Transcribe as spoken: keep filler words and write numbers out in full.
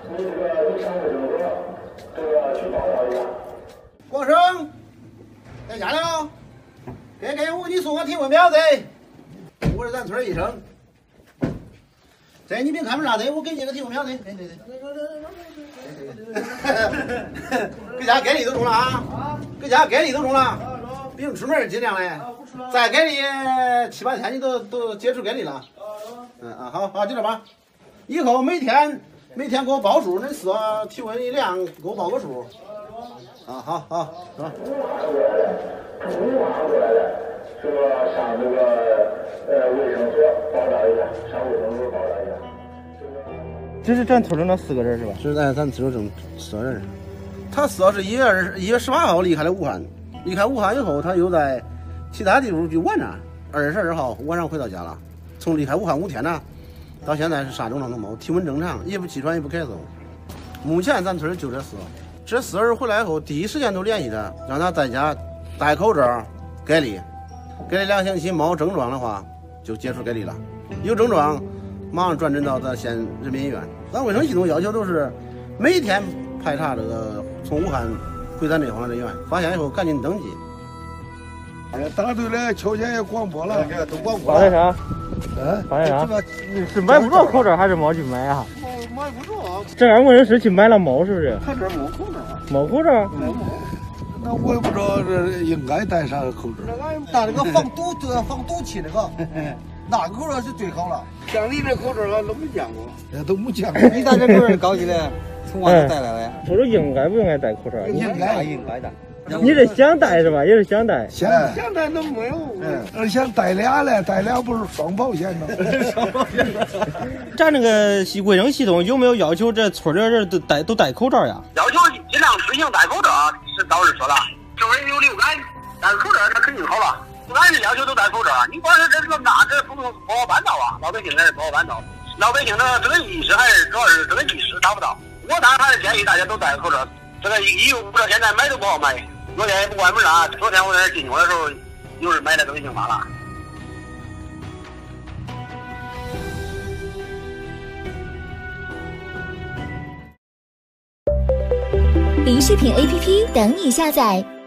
你这个你上卫生所这个去报道一下。 郭生，在家了？给给我，你送个体温表噻。我是咱村医生。这你别看不啥子，我给你个体温表噻。对对对。搁家给力都中了啊！搁家给力都中了，不用出门尽量嘞。再给力七八天，你都都解除给力了。嗯啊，好好就这吧。以后每天每天给我报数，恁四体温一量，给我报个数。啊，好好，是吧？ 五号过来的，说上这个呃卫生所报道一下，上卫生所报道一下。 这是咱村的那四个人是吧？ 是咱咱村正四个人。他四号是一月二一月十八号离开了武汉，离开武汉以后，他又在其他地方去玩呢。二十二号晚上回到家了。从离开武汉五天呢，到现在是啥症状都没有，体温正常，也不气喘也不咳嗽。目前咱村就这四个。这四人回来后，第一时间都联系他，让他在家戴口罩隔离，隔离两星期没有症状的话，就解除隔离了。有症状，马上转诊到咱县人民医院。咱卫生系统要求都是每天排查这个从武汉回咱这方人员，发现以后赶紧登记。 大队的条件也广播了，都广播发现啥？ 嗯， 发现啥？是买不着口罩还是没去买啊？ 买不着。 这俺卫生室去买了猫是不是？ 他这没口罩。 没口罩？ 没。那我也不知道这应该戴啥个口罩。 戴那个防毒这个防毒气那个，那个口罩是最好了。 像你这口罩俺都没见过，这都没见过。 你戴这口罩高级的，从外头带来的。 我说应该不应该戴口罩？ 应该应该戴。 你这想戴是吧？也是想戴， 想想戴都没有，嗯，想戴俩嘞，戴俩不是双保险吗？双保险。 咱那个卫生系统有没有要求这村里人都戴都戴口罩呀？ 要求尽量实行戴口罩，是倒是说了。周围有流感，戴口罩他肯定好了。俺是要求都戴口罩，你光是这这那这不不好办到啊，老百姓这是不好办到。老百姓的这个意识还是主要是这个意识达不到。我当然还是建议大家都戴口罩。这个衣服不知道现在买都不好买。昨天也不关门啊！昨天我在这进去的时候，有人买的都已经发了。 林视频 A P P 等你下载。